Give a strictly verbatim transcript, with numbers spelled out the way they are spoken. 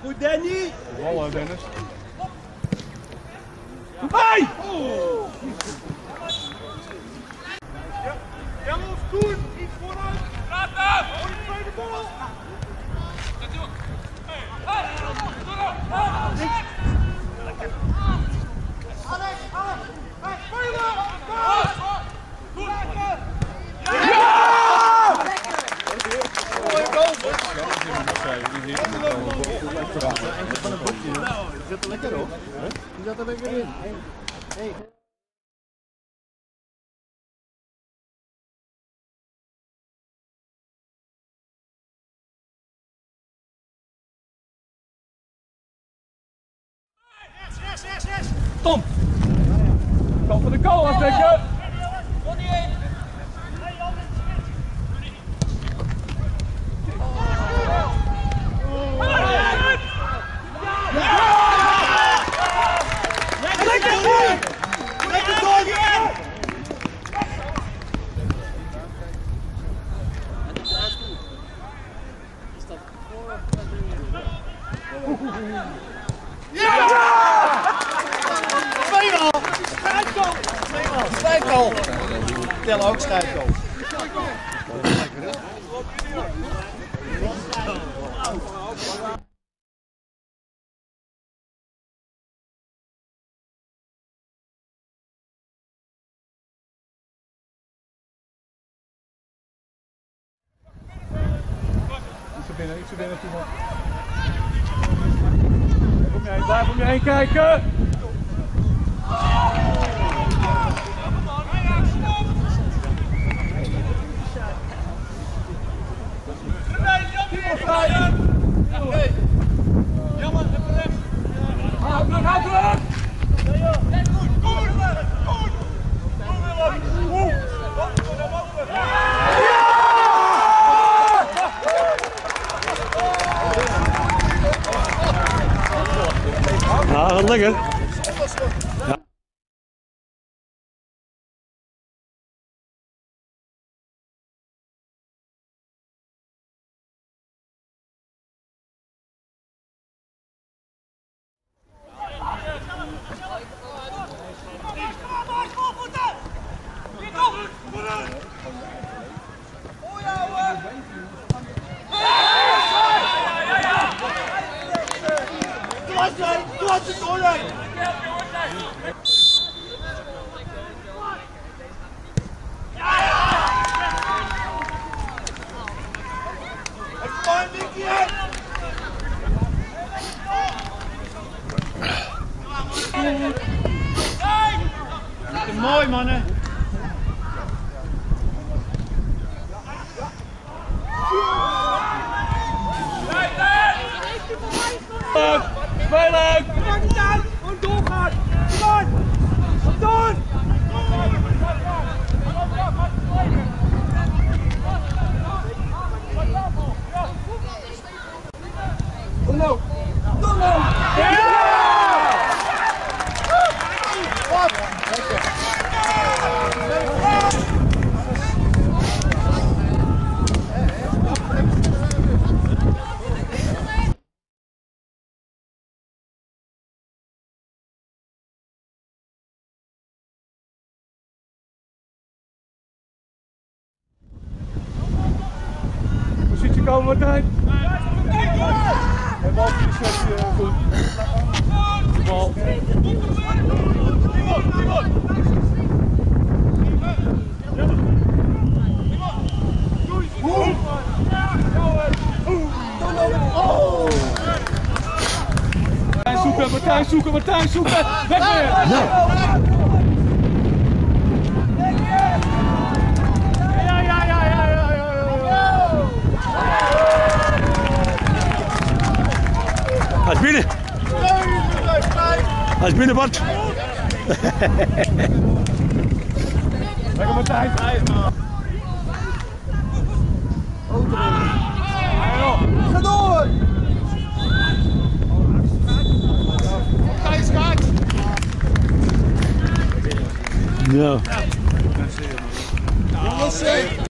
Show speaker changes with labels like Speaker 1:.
Speaker 1: Goed, Danny!
Speaker 2: Hallo Dennis.
Speaker 1: Hey!
Speaker 3: Jongens, goed! Iets vooruit! Laat hem! Voor de tweede bal! Alex, Alex! Hey, spelen! Goed!
Speaker 1: Mooie goal!
Speaker 2: Die zit er lekker op. Die zat er lekker in. Hey.
Speaker 1: Tom! Kom van de goal afdekken!
Speaker 2: Strijkgoal! Tel ook strijkgoal.
Speaker 1: Iets er binnen, iets er binnen toe. Kom je heen, blijf om je heen kijken!
Speaker 3: Jammer, even rechts!
Speaker 1: Houd terug, houd terug!
Speaker 3: Goed, goed! Goed! Goed!
Speaker 4: Ja, gaat lekker. Ja.
Speaker 2: Mooi mannen!
Speaker 1: Spelen!
Speaker 3: Maak niet uit! Gewoon doorgaan! Kom on! Kom door!
Speaker 1: Dono! Dono! Positie komen, Martijn. En bal is goed. De bal. Martijn zoeken, Martijn zoeken, Martijn zoeken. Weg weer. Ja, ja, ja, ja, ja, ja.
Speaker 4: Hij is binnen. Hij is binnen, Bart.
Speaker 1: Lekker Martijn. Ga door! Thijs gaat!
Speaker 4: Ja.
Speaker 1: Jongens,